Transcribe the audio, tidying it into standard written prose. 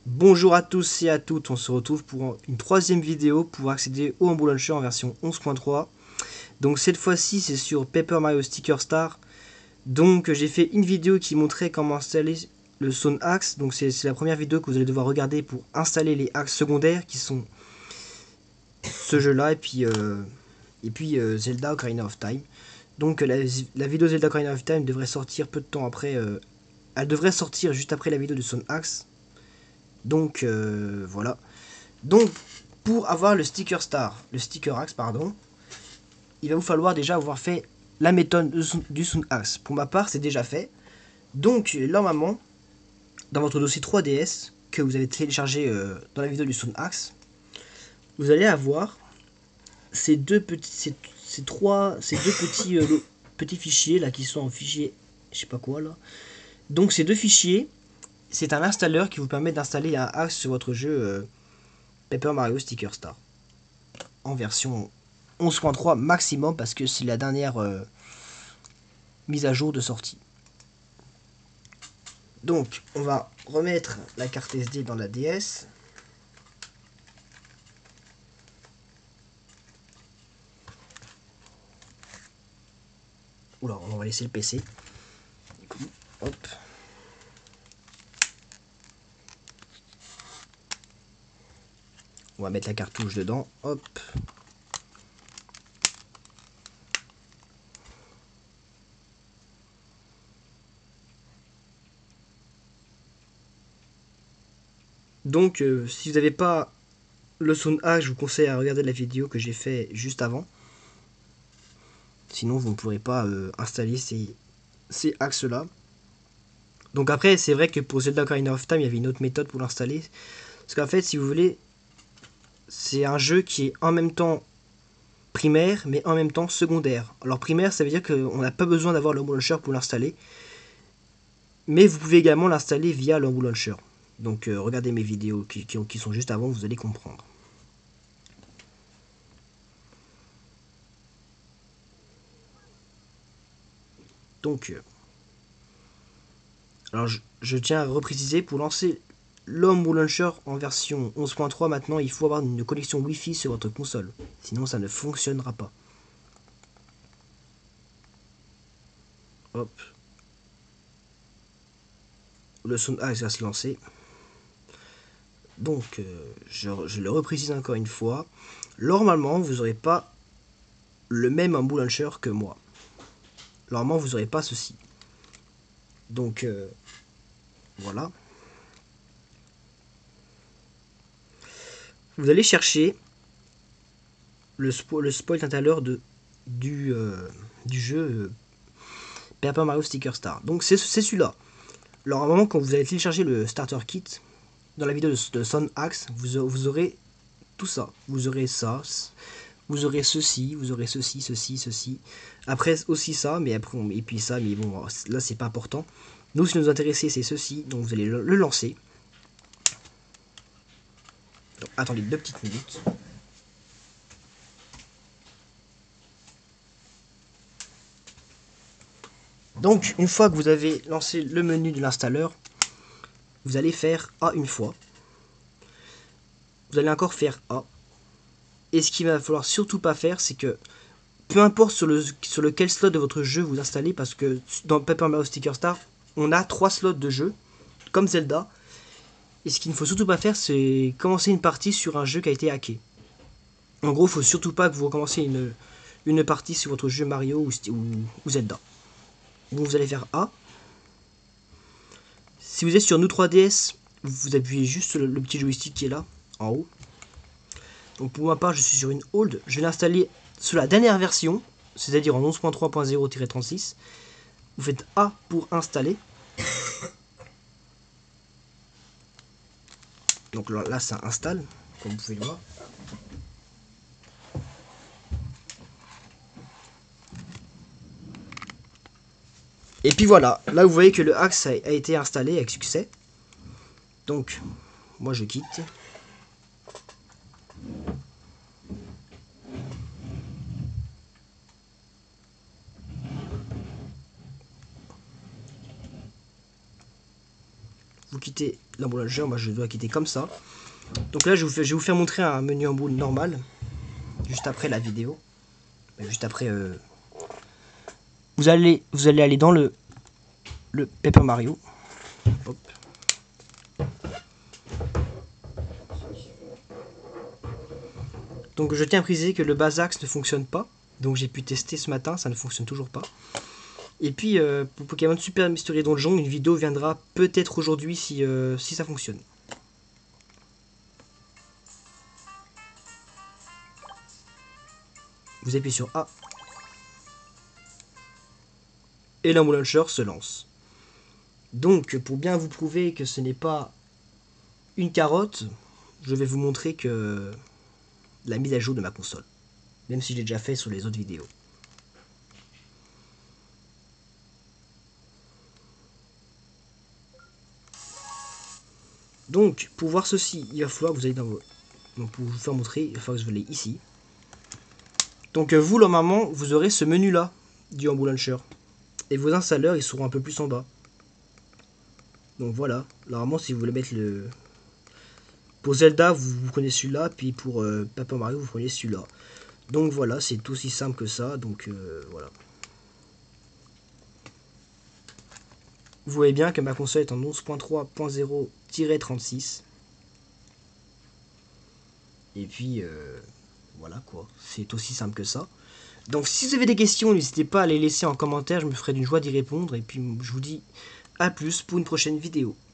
Bonjour à tous et à toutes, on se retrouve pour une troisième vidéo pour accéder au Humble Launcher en version 11.3. Donc cette fois-ci c'est sur Paper Mario Sticker Star. Donc j'ai fait une vidéo qui montrait comment installer le Zone Axe. Donc c'est la première vidéo que vous allez devoir regarder pour installer les axes secondaires qui sont ce jeu là et puis Zelda Ocarina of Time. Donc la vidéo Zelda Ocarina of Time devrait sortir peu de temps après. Elle devrait sortir juste après la vidéo de Zone Axe. Donc voilà. Donc, pour avoir le sticker star, le sticker axe, pardon, il va vous falloir déjà avoir fait la méthode du Sound Axe. Pour ma part, c'est déjà fait. Donc, normalement, dans votre dossier 3DS que vous avez téléchargé dans la vidéo du Sound Axe, vous allez avoir ces deux petits, ces deux petits fichiers là qui sont en fichier, je sais pas quoi là. Donc, ces deux fichiers, c'est un installeur qui vous permet d'installer un axe sur votre jeu Paper Mario Sticker Star en version 11.3 maximum parce que c'est la dernière mise à jour de sortie. Donc on va remettre la carte SD dans la DS. Oula, on va laisser le PC. Du coup, hop. On va mettre la cartouche dedans. Hop. Donc si vous n'avez pas le Sound A, je vous conseille à regarder la vidéo que j'ai fait juste avant. Sinon vous ne pourrez pas installer ces axes là. Donc après c'est vrai que pour Zelda Ocarina of Time il y avait une autre méthode pour l'installer. Parce qu'en fait si vous voulez c'est un jeu qui est en même temps primaire mais en même temps secondaire. Alors primaire ça veut dire qu'on n'a pas besoin d'avoir le Humble Launcher pour l'installer. Mais vous pouvez également l'installer via le Humble Launcher. Donc regardez mes vidéos qui sont juste avant, vous allez comprendre. Donc, alors je tiens à repréciser, pour lancer le Humble Launcher en version 11.3 maintenant, il faut avoir une connexion Wi-Fi sur votre console. Sinon ça ne fonctionnera pas. Hop. Le Sound Axe va se lancer. Donc, je le reprécise encore une fois. Normalement, vous n'aurez pas le même Humble Launcher que moi. Normalement, vous n'aurez pas ceci. Donc, voilà. Vous allez chercher le spoil tout à l'heure du jeu Paper Mario Sticker Star. Donc c'est celui-là. Alors à un moment, quand vous allez télécharger le Starter Kit, dans la vidéo de Sun Axe, vous aurez tout ça. Vous aurez ça, vous aurez ceci, vous aurez ceci, ceci, ceci. Après aussi ça, mais après, et puis ça, mais bon, là c'est pas important. Nous, ce qui nous intéresse, c'est ceci, donc vous allez le lancer. Donc, attendez 2 petites minutes. Donc, une fois que vous avez lancé le menu de l'installeur, vous allez faire A une fois. Vous allez encore faire A. Et ce qu'il va falloir surtout pas faire, c'est que peu importe sur lequel slot de votre jeu vous installez, parce que dans Paper Mario Sticker Star, on a 3 slots de jeu, comme Zelda. Et ce qu'il ne faut surtout pas faire, c'est commencer une partie sur un jeu qui a été hacké. En gros, il ne faut surtout pas que vous recommenciez une partie sur votre jeu Mario ou Zelda. Donc vous allez faire A. Si vous êtes sur New 3DS, vous appuyez juste sur le petit joystick qui est là, en haut. Donc pour ma part, je suis sur une hold. Je vais l'installer sur la dernière version, c'est-à-dire en 11.3.0-36. Vous faites A pour installer. Donc là, ça installe, comme vous pouvez le voir. Et puis voilà, là vous voyez que le axe a été installé avec succès. Donc, moi je quitte. Vous quitter l'Humble Launcher, moi je dois quitter comme ça. Donc là je vais vous faire montrer un menu Humble normal, juste après la vidéo. Juste après, vous allez aller dans le Paper Mario. Hop. Donc je tiens à préciser que le Basax ne fonctionne pas. Donc j'ai pu tester ce matin, ça ne fonctionne toujours pas. Et puis pour Pokémon Super Mystery Donjon, une vidéo viendra peut-être aujourd'hui si ça fonctionne. Vous appuyez sur A. Et l'Humble Launcher se lance. Donc pour bien vous prouver que ce n'est pas une carotte, je vais vous montrer que la mise à jour de ma console. Même si je l'ai déjà fait sur les autres vidéos. Donc, pour voir ceci, il va falloir que vous allez dans vos... Donc, pour vous faire montrer, il va falloir que vous allez ici. Donc, vous, normalement, vous aurez ce menu-là du Humble Launcher. Et vos installeurs, ils seront un peu plus en bas. Donc, voilà. Normalement, si vous voulez mettre le... Pour Zelda, vous prenez celui-là. Puis pour Paper Mario, vous prenez celui-là. Donc, voilà, c'est aussi simple que ça. Donc, voilà. Vous voyez bien que ma console est en 11.3.0-36. Et puis, voilà quoi. C'est aussi simple que ça. Donc si vous avez des questions, n'hésitez pas à les laisser en commentaire. Je me ferai d'une joie d'y répondre. Et puis, je vous dis à plus pour une prochaine vidéo.